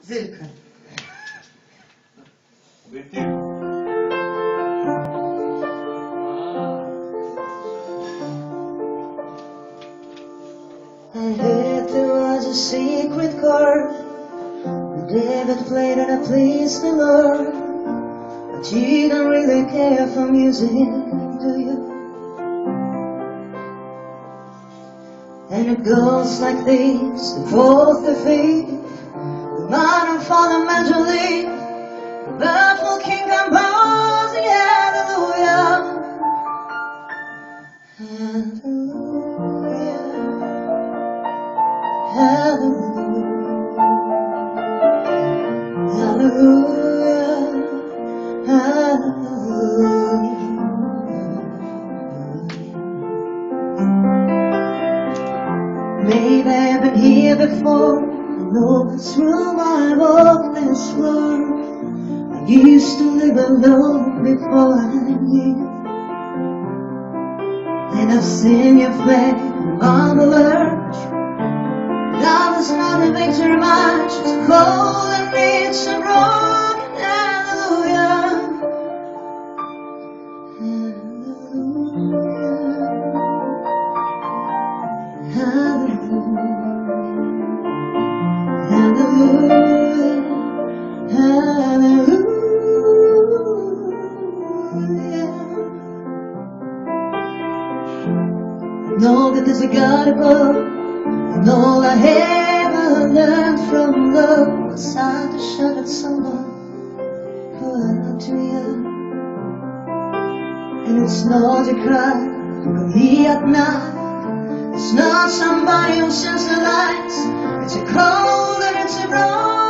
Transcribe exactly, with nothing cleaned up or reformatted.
Zilka. I heard there was a secret chord that David played and it pleased the Lord. But you don't really care for music, do you? And it goes like this: the fourth, the fifth, the minor, fundamental, the baffled king composing hallelujah, hallelujah, hallelujah, hallelujah, hallelujah. Maybe I've been here before. I know this room, I walk this floor. I used to live alone before I knew. And I've seen your flame on the verge. Love is not a victory march, it's a cold and it's a broken hallelujah. Hallelujah. Hallelujah. Hallelujah. I know that there's a God above, and all I ever learned from love was how to shout at someone who are too young. And it's not a cry from me at night. It's not somebody who sends the lights. It's a cold and it's a broken